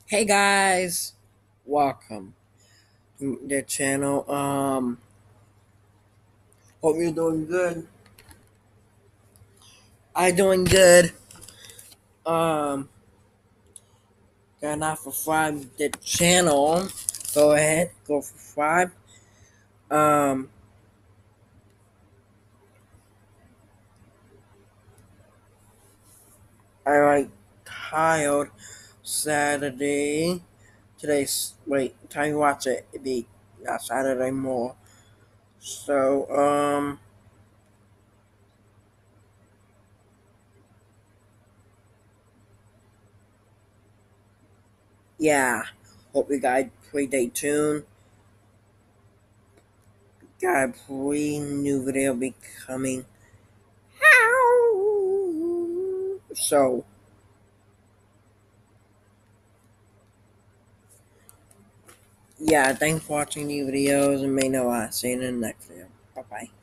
Hey guys, welcome to the channel. Hope you're doing good. I doing good. Um, Gonna subscribe the channel. Go ahead, go subscribe. Um, I like tired Saturday. Today's time you watch it. It'd be not Saturday more. So yeah. Hope you guys stay tuned. Got a pretty new video be coming. So, yeah, thanks for watching the videos and may know I see you in the next video. Bye bye.